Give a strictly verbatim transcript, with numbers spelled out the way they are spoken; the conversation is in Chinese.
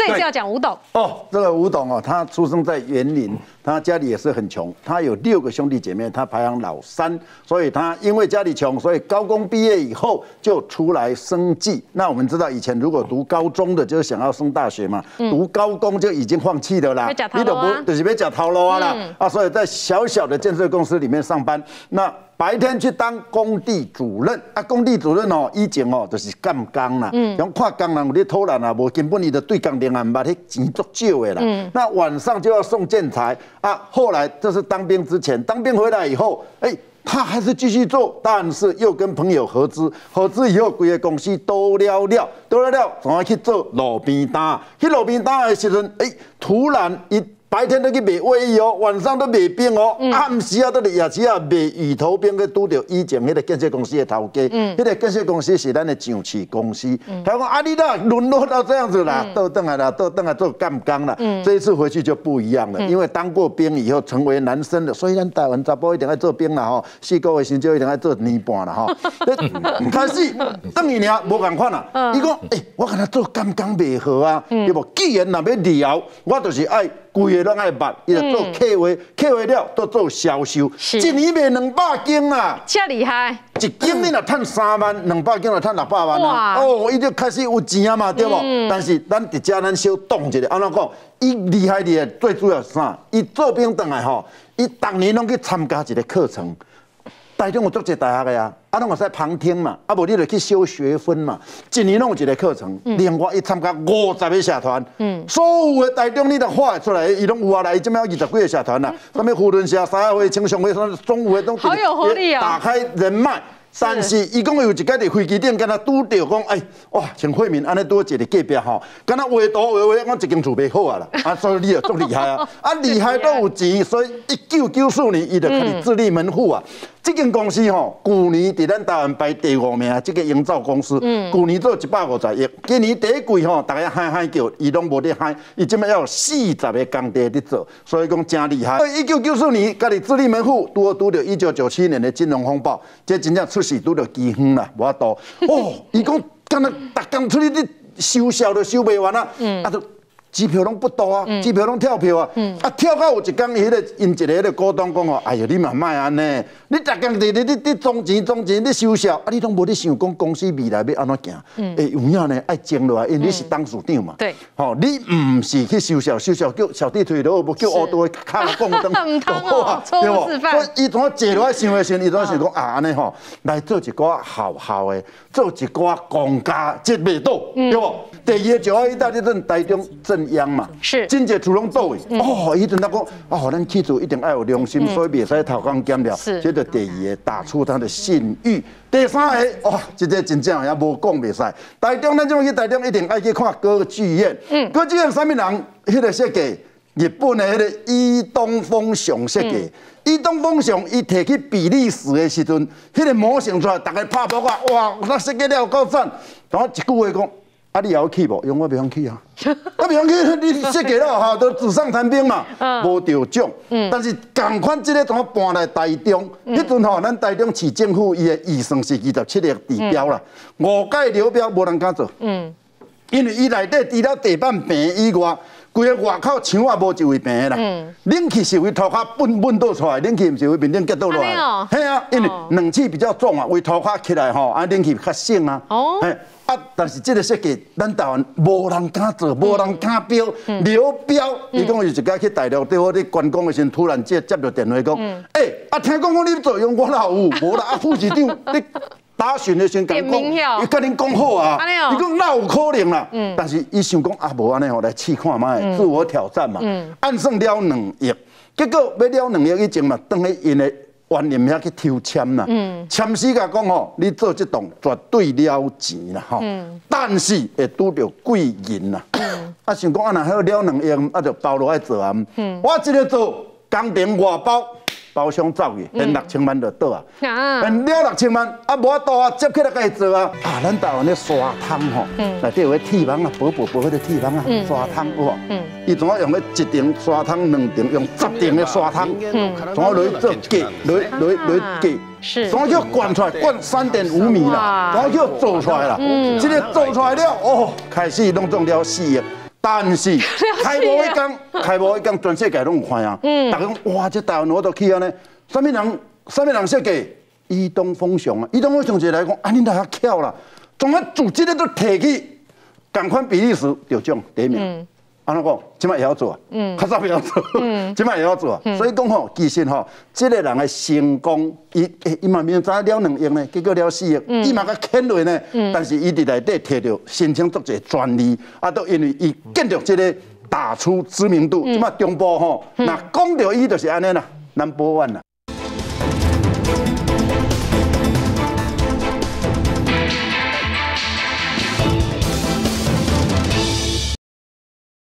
这一次要讲吴董哦，这个吴董哦，他出生在园林，他家里也是很穷，他有六个兄弟姐妹，他排行老三，所以他因为家里穷，所以高中毕业以后就出来生计。那我们知道以前如果读高中的，就是想要升大学嘛，嗯、读高工就已经放弃了啦， 你都不就是别讲头路啊啦、嗯、啊，所以在小小的建设公司里面上班，那。白天去当工地主任啊，工地主任哦，以前哦就是干工啦，嗯，然后看工人有咧偷懒啊，无根本伊就对工定啊，唔捌迄钱足少的啦，嗯，那晚上就要送建材啊，后来这是当兵之前，当兵回来以后，哎、欸，他还是继续做，但是又跟朋友合资，合资以后规个公司都了了，都了了，怎么去做路边摊？去路边摊的时阵，哎、欸，突然一。白天都去卖卫衣哦，晚上都卖冰哦，嗯、暗时啊都伫夜市啊卖鱼头冰，去拄到以前迄个建设公司的头家，嗯，迄个建设公司是咱的上市公司，他讲啊，你啦沦落到这样子啦，倒转来啦，倒转来做干工啦，嗯，这一次回去就不一样了，嗯、因为当过兵以后成为男生了，所以咱台湾查甫一定要做兵啦吼，四个月时就一定要做年半啦吼，开始等于尔无共款啦，伊讲诶，我跟他做干工袂好啊，对无？既然若要聊，我就是爱。规个拢爱捌，伊就做客户，客户了都做销售，一年卖两百斤啊！ 这厉害！ 一斤你若赚三万，两百斤就赚六百万啊！哦，伊就开始有钱啊嘛，对不？嗯、但是咱伫遮咱小动一下，安怎讲？伊厉害厉害，最主要是啥？伊做兵回来吼，伊逐年拢去参加一个课程。台中有足侪大学的呀，啊，拢会使旁听嘛，啊，无你就去修学分嘛，一年拢有一个课程。嗯、另外，伊参加五十个社团，嗯，所有的台中你都画出来，伊拢有啊来，伊这边有二十几个社团啦，什么扶轮社、三合会、青雄会、中午会都好有活力啊， 打开人脉。但是，伊讲有一摆伫飞机顶，敢若拄着讲，哎，哇，像惠民安尼拄一个隔壁吼，敢若画图画画，讲一间厝袂好啊啦，啊，所以你也足厉害啊，啊，厉害都有钱，所以一九九四年，伊就开始自立门户啊。这间公司吼，去年伫咱台湾排第五名，这个营造公司，嗯，去年做一百五十亿，今年第一季吼，大家喊喊叫，伊拢无咧喊，伊即摆要有四十个工地伫做，所以讲真厉害。一九九四年，家己自立门户，拄拄着一九九七年的金融风暴，这真正出事拄着饥荒啦，无法度。哦，伊讲敢若逐工出去咧收销都收袂完啊，嗯，啊都。机票拢不多啊，机票拢跳票啊，嗯、啊跳到有一天，迄个因一个迄个股东讲哦，哎呀，你嘛莫安尼，你逐工伫咧你你总钱总钱，你收销，啊你拢无咧想讲公司未来要安怎行？诶、嗯，有影呢爱争落来，因为你是董事长嘛，对，吼，你唔是去收销，收销叫小弟推落，无叫乌多卡了讲灯， 唔通哦，错误示范。 所以伊怎啊坐落来想诶时，伊怎啊想讲啊安尼吼，来做一个好好诶，做一个公家接袂到，对不？第二就要伊带你阵台中镇央嘛，是，真侪厝拢倒去。哦，伊阵他讲，哦，咱起厝一定要有良心，所以袂使偷工减料。是，这就第二个打出他的信誉。第三个，哇，这个真正也无讲袂使。台中咱种去台中一定爱去看歌剧院。嗯，歌剧院啥物人？迄个设计，日本的迄个伊东丰雄设计。伊东丰雄伊摕去比利时的时阵，迄个模型出来，大家拍爆啊！哇，那设计了够赞。然后一句话讲。啊，你也要去无？用我袂晓去啊！我袂晓去，你设计了哈，都纸上谈兵嘛，无得奖。嗯，但是同款这个怎么搬来台中？迄阵吼，咱台中市政府伊的预算是二十七个指标啦，五届流标无人敢做。嗯，因为伊内底除了地板平以外，规个外口墙也无一位平的啦。嗯，冷气是为头壳蹦蹦倒出来，冷气毋是为面顶结倒落来。嘿啊，因为冷气比较重啊，为头壳起来吼，啊冷气较省啊。哦。啊！但是这个设计，咱台湾无人敢做，无人敢标，流标。伊讲有一次去大陆对我咧观光的时候，突然接接到电话讲，哎，啊听讲讲你做用我哪有？无啦，啊副市长你打询的时候讲讲，伊甲恁讲好啊，伊讲哪有可能啦？但是伊想讲啊，无安尼吼来试看卖，自我挑战嘛。按算了两亿，结果要了两亿以前嘛，等于因的。原林遐去抽签啦，签师甲讲吼，你做这栋绝对了钱啦吼，但是会拄着贵人啦，啊想讲啊若好了两亿，啊就包落来做啊，我一个做工程外包。包厢走去，现六千万就倒啊，现了六千万，啊无法度啊，接起来该做啊。啊，咱台湾咧刷汤吼，内底有个铁网啊，薄薄薄迄个铁网啊，刷汤有无？伊怎啊用咧一顶刷汤，两顶用十顶的刷汤，怎啊落去做架，落去落去落去架，怎啊叫灌出来，灌三点五米啦，怎啊叫做出来啦？这个做出来了，哦，开始弄中了四亿。 但是开幕迄天，开幕迄天，全世界拢有看啊。嗯，大家讲哇，这台湾我都去安尼，什么人，什么人设计？伊东丰雄啊，伊东丰雄就来讲，啊，恁太遐巧啦，总啊组织咧都摕去，同款比利时得奖第一名。嗯，安怎讲？即摆也要做，嗯，较早不要做，嗯，即摆也要做。所以讲吼，其实吼，这个人的成功，伊伊嘛明知了两亿呢，结果了四亿，伊嘛甲欠落呢，但是伊伫内底摕到申请作者专利，啊，都因为伊建立这个打出知名度，即摆中部吼，那讲到伊就是安尼啦，number one啦。